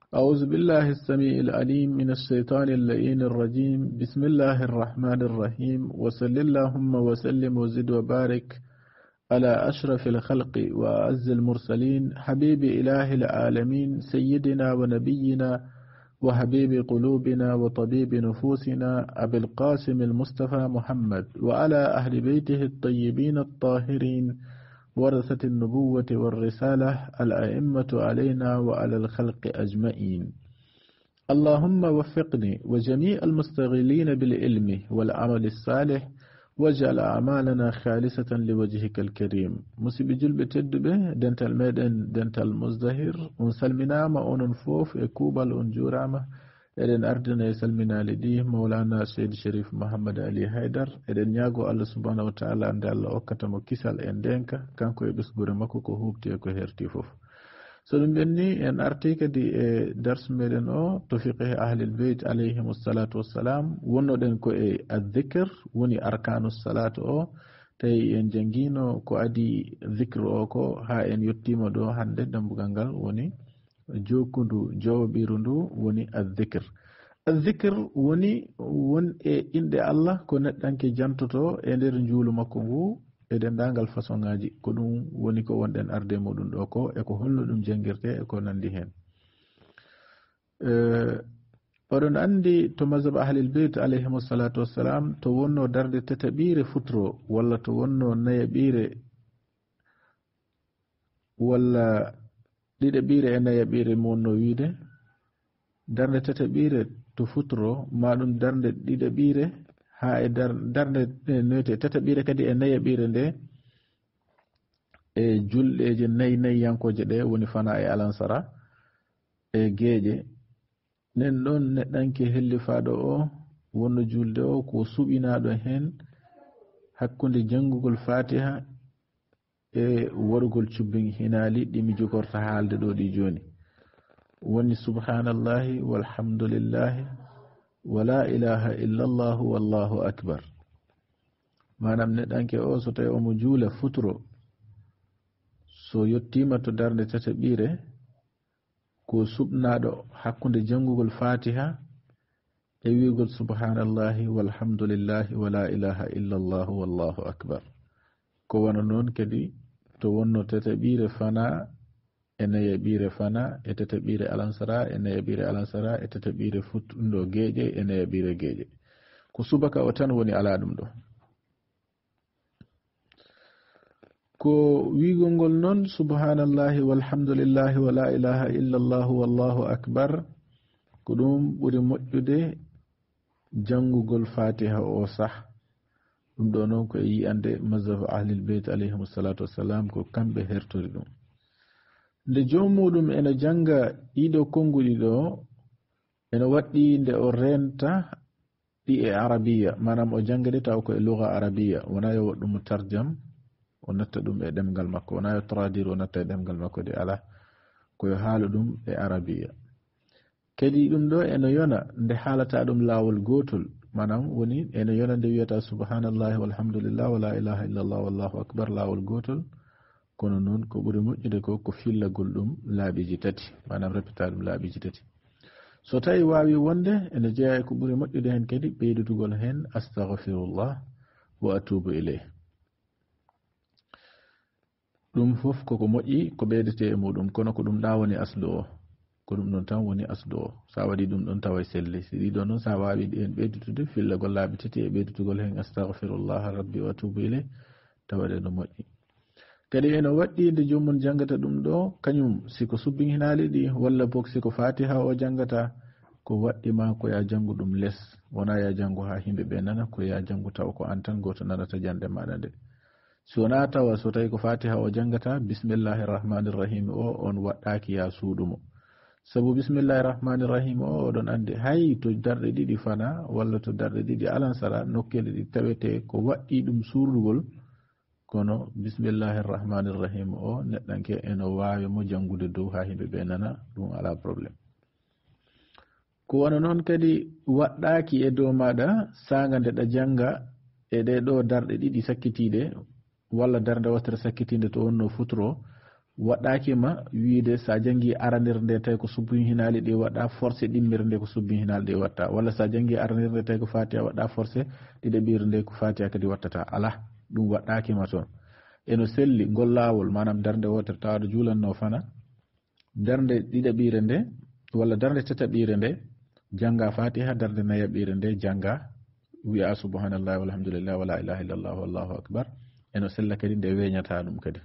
أعوذ بالله السميع العليم من الشيطان اللئيم الرجيم. بسم الله الرحمن الرحيم. وصل اللهم وسلم وزد وبارك على أشرف الخلق وأعز المرسلين حبيب إله العالمين سيدنا ونبينا وحبيب قلوبنا وطبيب نفوسنا أبي القاسم المصطفى محمد وعلى أهل بيته الطيبين الطاهرين ورثة النبوة والرسالة الأئمة علينا وعلى الخلق أجمعين. اللهم وفقني وجميع المستغلين بالعلم والعمل الصالح واجعل أعمالنا خالصة لوجهك الكريم. مسيب جلب تدبه دنتال ميدن دنتال مزدهر ونسلمنا ما أنفوف إكوبال أنجورامة إذن أردنا يسلمنا لديه مولانا سيد شريف محمد علي حيدر إذن ياغو الله سبحانه وتعالى أن الله أكتم كسال إندينك كانكو يبسبور مكو كهوبتي يكو هيرتي فوف. سلم بني أن أرتيك دي درس ميدن أو تفقه أهل البيت عليهم الصلاة والسلام ونو دن كو الذكر وني أركان الصلاة أو تي إن جنجينو كو أدي ذكر أو كو ها إن يتيم دو هنده دمبغانغال وني jokundu jawbirundu woni الذكر woni won e inde Allah ko neddanke jantoto e der juulu makko ngu e dendangal façon ngaji ko dum woni ko wonden arde modum do ko e ko hollo dum jangirte e ko nandi hen odon andi to mazhab ahli albayt alayhim salatu wassalam to wonno darde tatabire futro walla to wonno nayabire walla ɗiɗaɓire e nayaɓire monno wiide darde tataɓire to futuro maɗum darde ɗiɗaɓire ha e darde noyte tataɓire kadi e nayaɓire nde e julɗeje nayyankoje ɗe woni fana e alansara e geeƴe nen ɗon neɗɗanke hellifaɗo o wonno julde o ko suɓinaɗo hen hakkunde jangugol fatiha e wargol cubbin hinali ɗimi jogorta haalde ɗo ɗi joni woni subhanallahi walhamdulillahi wala ilaha illallah wallahu akbar. manam neɗɗanke o so tawi omo juula futuro so yettima to darde tataɓire ko suɓnaɗo hakkunde jangugol fatiha e wigol subhanallahi walhamdulillahi wala ilaha illallah wallahu akbar ko wana noon kadi to wonno tataɓire fana e nayaɓire fana e tataɓire alansara e nayaɓire alansara e tataɓire futtuɗo geeƴe e nayaɓire geeƴe ko subaka o tan woni ala ɗum ɗo ko wigol ngol noon subhanallahi walhamdulillahi wala ilaha illallah wallahu akbar ko ɗum ɓuri moƴƴude jangugol fatiha o sah ɗum ɗo noon ko e yiyande mazhab ahlil beyt alayhim salatu wassalam ko kamɓe hertori ɗum nde jomuɗum ene janga ɗiɗo konguɗi ɗo ene waɗɗi nde o renta ɗi e arabiya manam o janga ɗi taw ko e lugha arabiya wona yo waɗɗum tarjam o natta ɗum e ɗemgal makko wona yo traduire o natta e ɗemgal makko de ala koyo haala ɗum e arabiya kadi ɗum ɗo ene yona nde haalata ɗum laawol gotol manam woni ene yonande wiyata subhanallahi walhamdulillah wala ilaha illallah wallahu akbar lawol gotol kono noon ko ɓuri moƴƴude ko fillagol ɗum laaɓiji tati manam répéta ɗum laaɓiji tati so tawi wawi wonde ene jeeya ko ɓuri moƴƴude hen kadi ɓeydutugol hen astaghfirullah wa atubu ilayh ɗum fof koko moƴƴi ko ɓeydete e muɗum kono ko ɗum ɗa woni aslu o ko ɗum ɗon tan woni asdu o sa waɗi ɗum ɗon tawa selli si ɗiɗo noon sa wawi ɗen ɓeydutude fillagol laaɓi tati e ɓeydutugol hen astaghfirullah rabbi wa atubu ilay tawaɗe no moƴƴi kadi ene waɗɗi nde joomum jangata ɗum ɗo kañum siko subbin hinali ɗi walla boog siko fatiha o jangata ko waɗɗima ko ya jangu ɗum less wona ya jangu ha himɓe ɓe nana ko ya jangu taw ko an tan goto nanata jande maɗa nde si wona tawa so tawi ko fatiha o jangata bismillahi rrahmani rrahim o on waɗɗaki ya suuɗumo sabu bismillahi rahmani rahim o oɗon andi hay to darɗe ɗiɗi fana walla to darɗe ɗiɗi alansara nokkele ɗi tawete ko waɗɗi ɗum surɗugol kono bismillahi rrahmani rrahim o neɗɗanke eno wawi mo jangude dow ha himɓe ɓe nana ɗum ala probléme ko wona noon kadi waɗɗaki e dow maɗa saga ndeɗa janga e ɗe ɗo darɗe ɗiɗi sakkitiɗe walla darde wattere sakkitinde to wonno futuro waɗaki ma wiide sa jangi aranir nde tawi ko subbi hinali ɗi waɗa forcé ɗimmir nde ko subbi hinali ɗi watta walla sa jangi aranir nde tawi ko fatiha waɗa forcé ɗiɗaɓir nde ko fatiha kadi wattata ala ɗum waɗakima toon eno selli ngol lawol manam darde wotere tawaɗo juulanno fana darde ɗiɗaɓire nde walla darde tataɓire nde janga fatiha darde nayaɓire nde janga wiya subhanallahi walhamdulillah wala ilaha illallah wallahu akbar eno sella kadi nde weñata ɗum kadi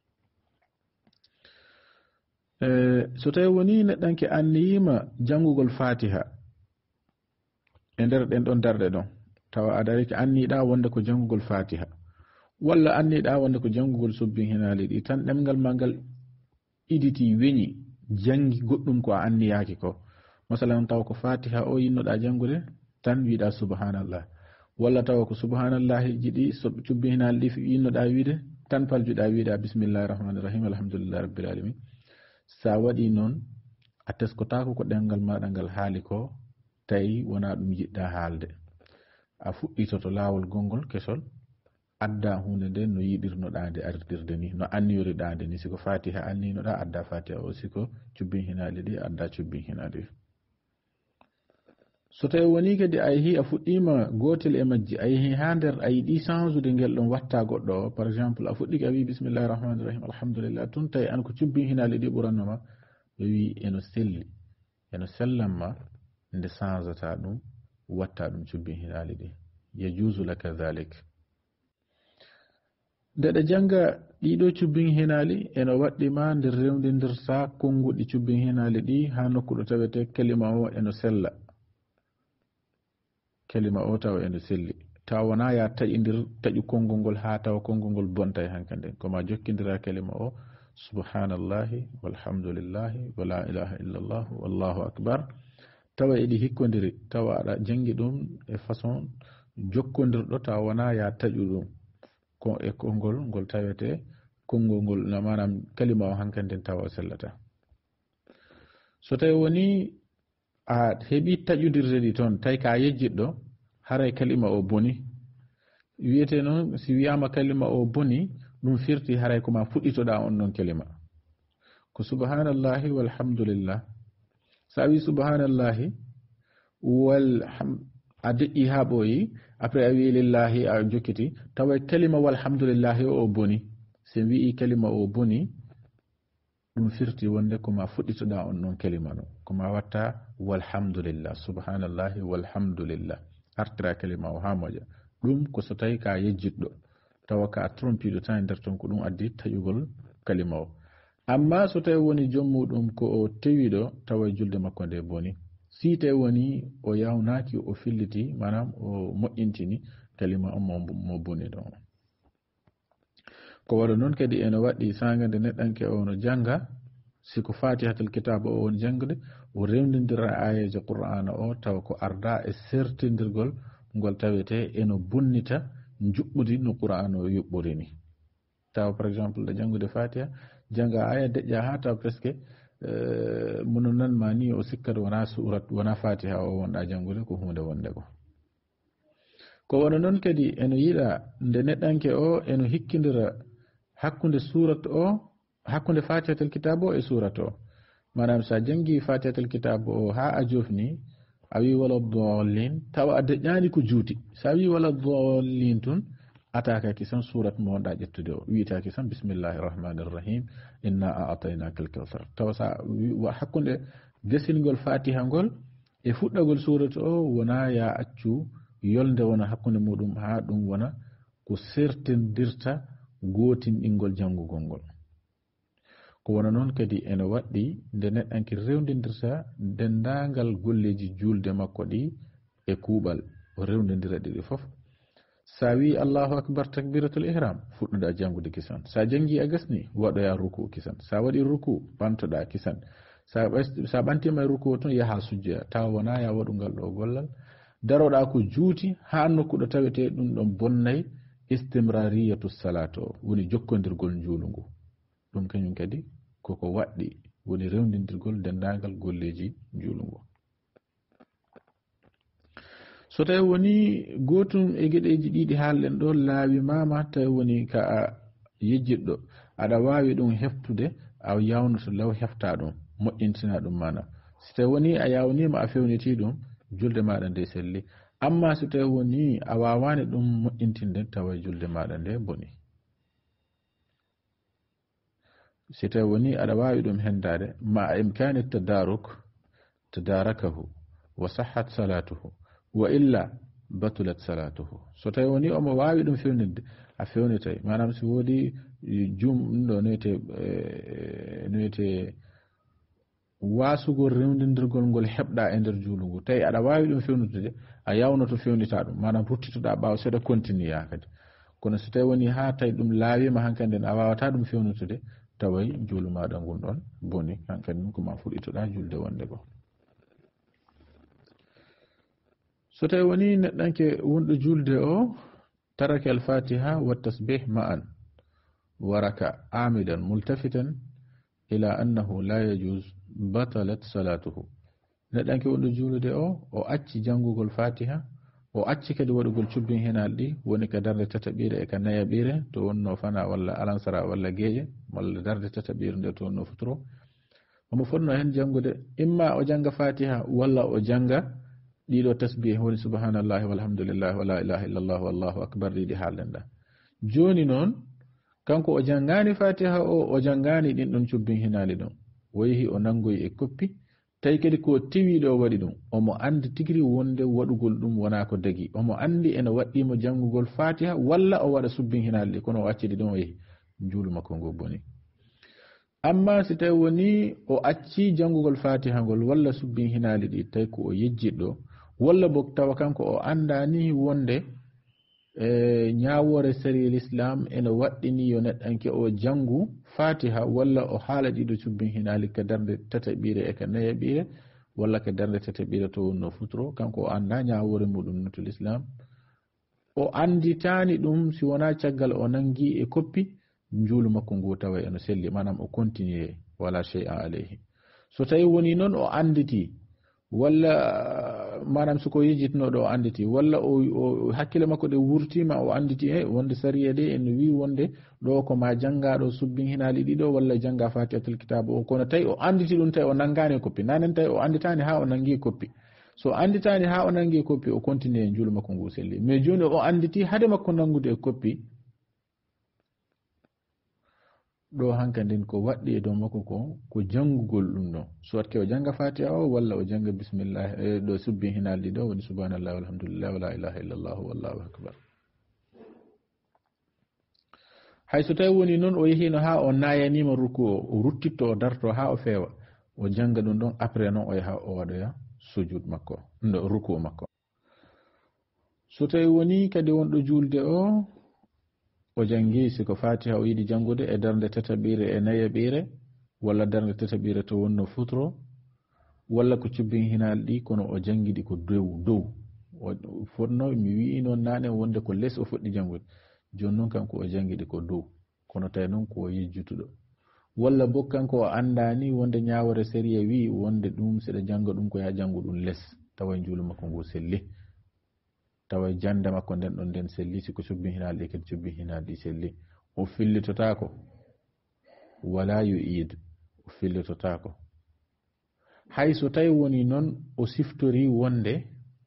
so tawi woni neɗɗanke anniyima jangugol fatiha e nder ɗen ɗon darɗe ɗon tawa adariki anniɗa wonde ko jangugol fatiha walla anniɗa wonde ko jangugol subbin hinali ɗi tan ɗemgal ma ngal iditi weñi jangi goɗɗum ko a anniyaki ko masalan taw ko fatiha o yinnoɗa jangude tan wiɗa subhanallah walla tawa ko subhanallahi jiɗi cubbi hinali ɗi yinnoɗa wiide tan paljuɗa wiɗa bismillahi rahmani rahim alhamdulillahi rabbil alamin sa waɗi noon a teskotako ko ɗemgal maɗa ngal haali ko tawi wona ɗum jiɗɗa haalde a fuɗɗitoto laawol gongol kesol adda hunde nde no yiɗirnoɗa nde artirde ni no anniyoriɗa nde ni siko fatiha anninoɗa adda fatiha o siko cubbin hinali ɗi adda cubbin hinali so tawi woni kadi a yeehi a fuɗɗima gotel e majji a yeehi ha nder a yiɗi change ngel ɗon watta goɗɗo o par exemple a fuɗɗiki a wi bismillahi rahmani rahim alhamdulillah tun tawi an ko cubbin hinali ɗi ɓurannoma ɓe wi eno selli eno sellanma nde changeta ɗum watta ɗum cubbin hinali ɗi yajuzu laka dhalik ndeɗa janga ɗiɗo cubbin hinali eno waɗɗima nder rewdidirta konguɗi cubbin hinali ɗi ha nokkuɗo tawete kalima o eno sella kalima o tawa eno selli tawa wona ya taƴidir taƴu konngol ngol ha tawa konngol ngol bonta e hankande koma jokkidira kalima o subhanallahi walhamdulillahi wala ilaha illallah wallahu akbar tawa eɗi hikkodiri tawa aɗa jangi ɗum e façon jokkodirɗo tawa wona ya taƴu ɗum ko e konngol ngol tawete konngol ngol manam kalima o hankande tawa o sellata so tawi woni a heɓi taƴudirde ɗi toon tawi ka yejjiɗɗo haray kalima o boni wiyete noon si wiyama kalima o boni ɗum firti haray koma fuɗɗitoɗa on noon kalima ko subhanallahi walhamdulillah sa wi subhanallahi a deƴƴi ha ɓooyi après a wi lillahi a jokkiti tawa kalima walhamdulillahi o boni si wi'i kalima o boni ɗum firti wonde koma fuɗɗitoɗa on noon kalima no koma watta walhamdulillah subhanallahi walhamdulillah artira kalima o ha moƴa ɗum ko so tawi ka yejjitɗo tawa ka trompiɗo tan e nder ton ko ɗum addi taƴugol kalima o amma so tawi woni jommuɗum ko o tewiɗo tawa julde makko nde boni si tawi woni o yawnaki o filliti manam o moƴƴintini kalima on mo boni ɗon ko waɗa noon kadi ene waɗi sangade neɗɗanke o no janga siko fatihatul kitab o won jangde o rewdidira ayaji qur'ana o tawa ko arda e sertindirgol ngol tawete eno bonnita juɓɓudi no qur'ana o yuɓɓuri ni tawa par exemple ɗo jangude fatiha janga aya deƴƴa ha tawa presque mono nanma ni o sikkata wona surat wona fatiha o wonɗa jangude ko hunde wonde ko wona noon kadi eno yiɗa nde neɗɗanke o eno hikkidira hakkude surat o hakkude fatihatul kitab o e surat o manam sa jangi fatihatul kitab o ha a jofni a wi wala dallin tawa a deƴƴani ko juuti sa wi wala dallin tun ataka kisan surat mo wonɗa ƴettude o wiyata kisan bismillahir rahmanir rahim inna a'tainaka al-kawthar tawa sa hakkude desilgol fatiha ngol e fuɗɗagol surat o wona ya accu yolde wona hakkude muɗum ha ɗum wona ko sertindirta gotinɗingol jangugol ngol ko wona noon kadi ene waɗɗi nde neɗɗanke rewdidirta dendagal golleji julde makko ɗi e kuuɓal o rewdidira ɗiɗi fof sa wi allahu akbar takbiratul ihram fuɗɗoɗa jangude kisan sa jangi a gasni waɗoya ruku kisan sa waɗi ruku ɓamtoɗa kisan sa ɓantima e ruku toon yaha sujjoya tawa wona ya waɗugal ɗo gollal daroɗa ko juuti ha nokkuɗo tawete ɗum ɗon bonnay istimrariyatu salat o woni jokkodirgol juulungu ɗum kañum kadi koko waɗɗi woni rewdidirgol dendagal golleji juulungu so tawi woni gotum e gueɗeji ɗiɗi haalɗen ɗo laawi mama tawi woni ka a yejjiɗɗo aɗa wawi ɗum heftude a yawnuto law hefta ɗum moƴƴintina ɗum mana so tawi woni a yawnima a fewniti ɗum julde maɗa nde selli amma so tawi woni a wawani ɗum moƴƴintinde tawa julde maɗa nde boni so tawi woni aɗa wawi ɗum hendade ma imkani tadarakahu wa sahhat salatuhu wa illa batulat salatuhu so tawi woni omo wawi ɗum fewnidde a fewnitay manam so woodi jum ɗo noyete wasugol rewdidirgol ngol heɓɗa e nder juulungu tawi aɗa wawi ɗum fewnude a yawnoto fewnita ɗum manam ruttitoɗa ɓawa seeɗa continue kadi kono so tawi woni ha tawi ɗum laawima hankkandi a wawata ɗum fewnutude taway juulu maɗa ngun ɗon boni hankkadi ko ma fuɗɗitoɗa julde wonde go so tawi woni neɗɗanke wonɗo julde o taraka al fatiha wa tasbih ma'an waraka amidan multafitan ila annahu la yajuz batalat salatuhu neɗɗanke wonɗo julde o acci jangugol fatiha o acci kadi waɗugol cubbin henal ɗi woni ka darde tataɓire e ka nayaɓire to wonno fana walla alansara walla geeƴe walla darde tataɓire nde to wonno futuro omo fonno hen jangude imma o janga fatiha walla o janga ɗiɗo tasbih woni subhanallahi walhamdulillahi wala ilaha illallah wallahu akbar ɗiɗi haalden ɗa joni noon kanko o jangani fatiha o jangani ɗin ɗon cubbin hinali ɗon o yeehi o nangoyi e koppi tawi kadi ko tiwiɗo waɗi ɗum omo andi tigiri wonde waɗugol ɗum wona ko dagi omo andi ene waɗɗimo jangugol fatiha walla o waɗa subbin hinali ɗi kono o accidi ɗum o yeehi juulu makko ngo boni amma si tawi woni o acci jangugol fatiha ngol walla subbin hinali ɗi tawi ko o yejjiɗɗo walla bo tawa kanko o andani wonde ñawore sari l'islam ene waɗɗini yo neɗɗanke o jangu fatiha walla o haala ɗiɗo cubbin hinali ka darde tataɓire e ka nayaɓire walla ka darde tataɓire to wonno futuro kanko o anda ñawore muɗum no to l'islam o anditani ɗum si wona caggal o nangi e koppi juulu makko ngu tawa eno selli manam o continue wala shay'an alayhi so tawi woni noon o anditi walla manam soko yejjitnoɗo o anditi walla o hakkille makko ɗe wurtima o anditi wonde sariya de en wi wonde ɗo ko ma jangaɗo subbin hinali ɗiɗo walla janga fatihatul kitabu o kono tawi o anditi ɗum tawi o nangani koppi nanen tawi o anditani ha o nangi koppi so anditani ha o nangi koppi o continue e juulu makko ngu selli mais joni o anditi hade makko nangude e koppi ɗo hankadin ko waɗɗi e dow makko ko jangugol ɗum ɗo soit ke o janga fatiha o walla o janga bismillah ɗo subbin hinalɗi ɗo woni subhanallah walhamdulillah wala ilaha illallah wallahu akbar hay so tawi woni noon o yehino ha o nayanima ruku o ruttitto o darto ha o feewa o janga ɗum ɗon après noon o yaha o waɗoya sujud makko ɗo ruku makko so tawi woni kadi wonɗo julde o jangi siko fatiha o yiɗi jangude e darde tataɓire e nayaɓire walla darde tataɓire to wonno futuro walla ko cubbin hinal ɗi kono o jangiɗi ko dow o fonno mi wi noon nane wonde ko less o fuɗɗi jangude joni noon kanko o jangiɗi ko dow kono tawi noon ko yejjutuɗo walla bo kanko o andani wonde ñawore sériya wi wonde ɗum seɗa janga ɗum ko ya jangu ɗum less tawa juulu makko ngu selli tawa jande makko nden ɗon nden selli siko cubbin hinal ɗi kadi cubbin hinal ɗi selli o fillitotako wala yu'id o fillitotako hay so tawi woni noon o siftori wonde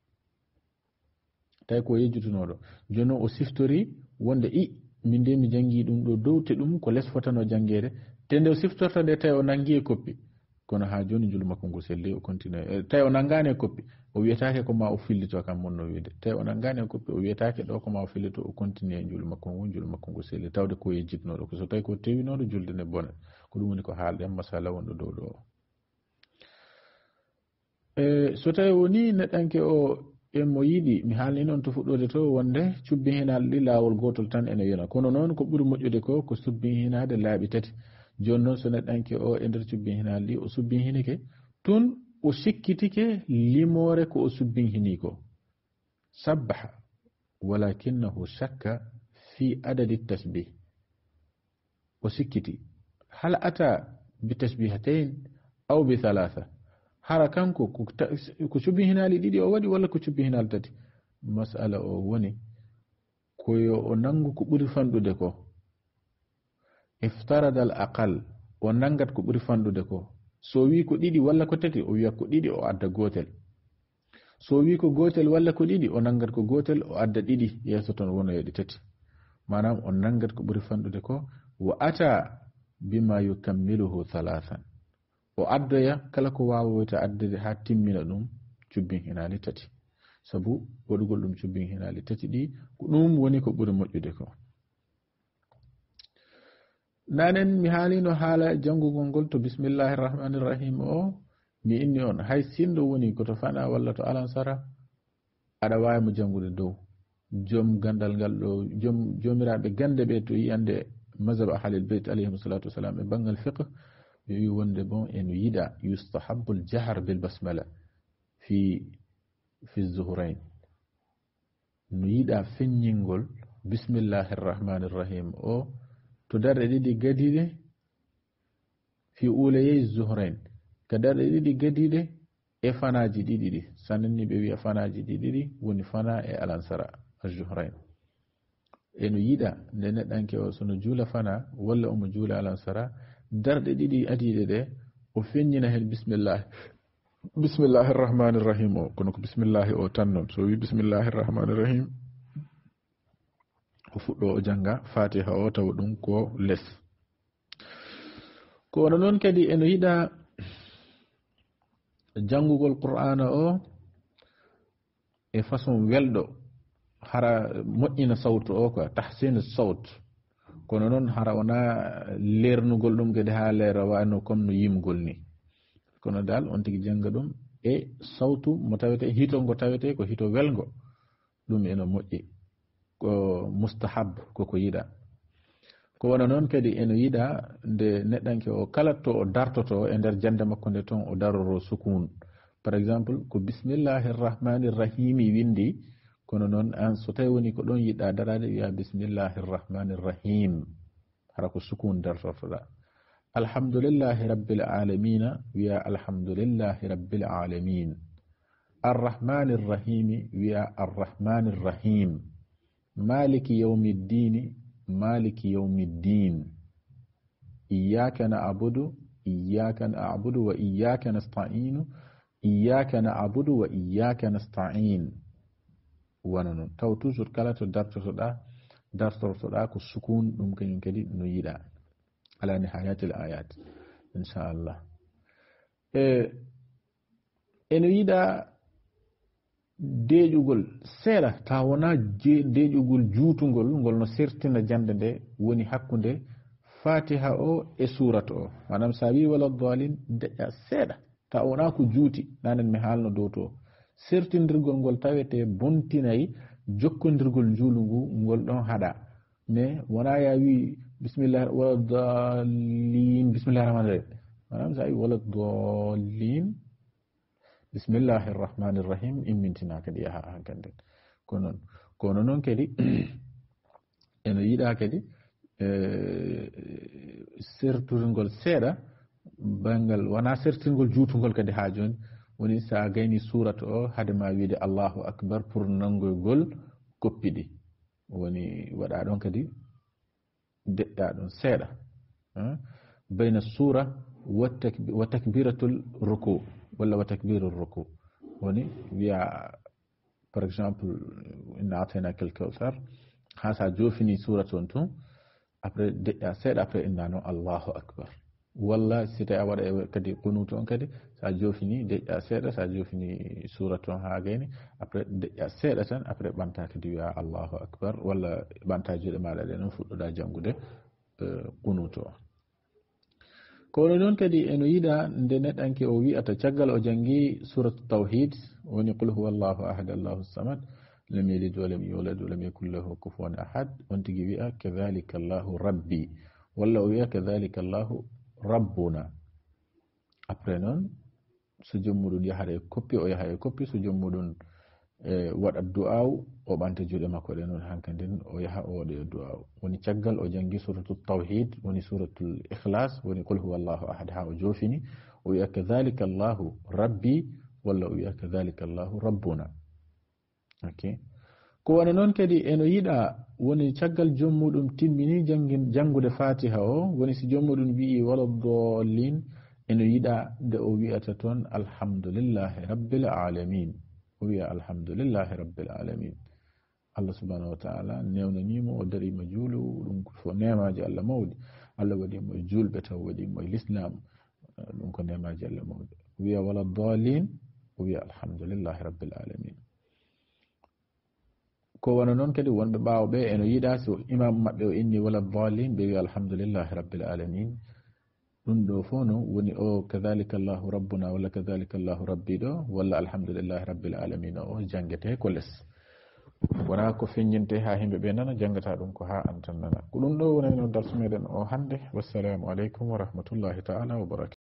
tawi ko yejjutunoɗo joni o siftori wonde min de mi jangi ɗum ɗo dow te ɗum ko less fotano jangede te nde o siftorta nde tawi o nangi e koppi kono ha joni juulu makko ngu selli o continue tawi o nangani e koppi o wiyetake ko ma o fillito kam monno wiide tawi o nangani e koppi o wiyetake ɗo ko ma o fillito o continue e juulu makko ngu selli tawde ko yejjitnoɗo ko so tawi ko tewinoɗo julde nde bone ko ɗum woni ko haalɗen masala wonɗo dow ɗo so tawi woni neɗɗanke o mo yiɗi mi haalni noon to fuɗɗode to wonde cubbin hinal ɗi laawol gotol tan ene yona kono noon ko ɓuri moƴƴude ko subbin hinade laaɓi tati joni noon so neɗɗanke o e nder cubbin hinal ɗi o subbin hinike tun o sikkitike limore ko o subbin hini ko sabbaha walakinahu shakka fi adadi tasbih o sikkiti hal ata bi tasbihatayn aw bi thalatha hara kanko ko cubbin hinali ɗiɗi o waɗi walla ko cubbin hinali tati masala o woni koyo o nangu ko ɓuri fanɗude ko iftarada al aqal o nangat ko ɓuri fanɗude ko. So wi ko ɗiɗi walla ko tati o wiya ko ɗiɗi o adda gotel. So wi ko gotel walla ko ɗiɗi o nangat ko gotel o adda ɗiɗi yeso ton wono yeɗi tati. Manam o nangat ko ɓuri fanɗude ko wa ata bima yukammiluhu thalathan. O addoya kala ko wawoyta addede ha timmina ɗum cubbin hinali tati. Sabu waɗugol ɗum cubbin hinali tati ɗi ko ɗum woni ko ɓuri moƴƴude ko. Nanen mi haalino haala jangugol ngol to bismillahir rahmanir rahim o mi inni on hay sindo woni ko to fana walla to alansara aɗa wawi mo jangude dow joom gandal ngal ɗo jomiraɓe gande ɓe to yiyande mazhab ahlil beyt alayhim salatu wasalam e bangal fiqh ɓe wi wonde bon eno yiɗa yustahabu ljahar bil basmala fi zuhrain. No yiɗa feññingol bismillahir rahmanir rahim o to darɗe ɗiɗi gadiɗe fi ulayey zuhrain ka darɗe ɗiɗi gadiɗe e fanaji ɗiɗi ɗi sananni ɓe wiya fanaji ɗiɗi woni fana e alansara zuhrain. eno yiɗa nde neɗɗanke o sono juula fana walla omo juula alansara darɗe ɗiɗi adiɗe ɗe o feññina hen bismillahir rahmanir rahim o kono ko bismillahi o tan noon. So wi bismillahir rahmanir rahim o fuɗɗo o janga fatiha o tawa ɗum ko less. Kono noon kadi eno yiɗa jangugol qur'ana o e façon welɗo hara moƴƴina sawtu o quoi tahsin sawt. Kono noon hara wona lernugol ɗum kadi ha leera wano comme no yimgol ni. Kono dal on tigi janga ɗum e sawtu mo tawete hito ngo tawete ko hito welgo ɗum eno moƴƴi ko mustahab koko yiɗa. Ko wona noon kadi eno yiɗa nde neɗɗanke o kala to o dartoto e nder jande makko nde ton o daroro sukun. Par exemple ko bismillahir rahmanir rahim windi kono noon an so tawi woni ko ɗon yiɗɗa darade wiya bismillahir rahmanir rahim hara ko sukun dartotoɗa. Alhamdulillahi rabbil alamina wiya alhamdulillahi rabbil alamin. Arrahmanir rahim wiya arrahmanir rahim. Maliki yawmiddin maliki yawmiddin. Iyyaka na'budu wa iyyaka nasta'in. Iyyaka na'budu wa iyyaka nasta'in. Wana non taw toujours kala to dartotoɗa ko sukun ɗum kañum kadi no yiɗa ala nihayatil ayat inchallah. Eno yiɗa deƴugol seeɗa ta wona deƴugol juutugol ngol no sertina jande nde woni hakkude fatiha o e surata o. Manam sa wi wala dalin deƴƴa seeɗa ta wona ko juuti nanen mi haalno dow to sertindirgol ngol tawete bontinayi jokkondirgol juulungu ngol ɗon haɗa mais wona ya wi bismillah wala dalin bismillahir rahmanir rahim. Manam sa wi wala dalin bismillahir rahmanir rahim immintina kadi yaha hankande. Kono noon kadi eno yiɗa kadi sertirgol seeɗa bangal wona sertirgol juutugol kadi ha joni woni sa gayni surata o hade ma wiide allahu akbar pour nangoygol koppiɗi woni waɗa ɗon kadi deɗɗa ɗon seeɗa bayna sura wa takbiratul ruku walla wa takbirul ruku woni wiya par exemple inna ataynaka al-kawthar ha sa jofini surata on tun après deƴƴa seeɗa après inna noon allahu akbar. Walla si tawi a waɗa kadi kunutu on kadi sa jofini deƴƴa seeɗa sa jofini surata on ha gayni après deƴƴa seeɗa tan après ɓanta kadi wiya allahu akbar walla ɓanta juuɗe maɗa ɗe noon fuɗɗoɗa jangude kunutu on. Kono noon kadi eno yiɗa nde neɗɗanke o wi'ata caggal o jangi suratu tawhid woni qul huwallahu ahad allahu samad lam yalid walam yulad walam yakul lahu kufuwan ahad on tigi wi'a kadhalika allahu rabbi walla o wi'a kadhalika allahu rabbuna. Après noon so jommuɗum yahara e koppi o yaha e koppi so jommuɗum waɗa du'aw o ɓanta juuɗe makko ɗe noon hankandi o yaha o waɗa du'aw. Woni caggal o jangi suratul tawhid woni suratul ikhlas woni qul huwallahu ahad ha o jofini o wi'a kadhalika allahu rabbi walla o wi'a kadhalika allahu rabbuna. Ok. ko wana noon kadi eno yiɗa woni caggal jommuɗum timmini jangude fatiha o woni si jommuɗum wi'i wala dallin eno yiɗa nde o wi'ata toon alhamdulillahi rabbil alamin o wiya alhamdulillahi rabbil alamin Allah subhanahu wa ta'ala newnanimo o darima juulu ɗum fo nemaji Allah mawɗi Allah waɗimo e julɓe taw waɗimo e l'islam ɗum ko nemaji Allah mawɗi wiya wala dallin o wiya alhamdulillahi rabbil alamin ko wana noon kadi wonɓe ɓaawɓe eno yiɗa so imam maɓɓe o inni wala dallin ɓe wiya alhamdulillahi rabbil alamin ɗum ɗo fof no woni o kadhalika Allahu rabbuna walla kadhalika Allahu rabbi ɗo walla alhamdulillahi rabbil alamin o jangete ko less wona ko feññinte ha himɓe ɓe nana jangata ɗum ko ha an tan nana ko ɗum ɗo wonani no darsu meɗen o hande wassalamu aleykum wa rahmatullahi ta'ala wa barakatuh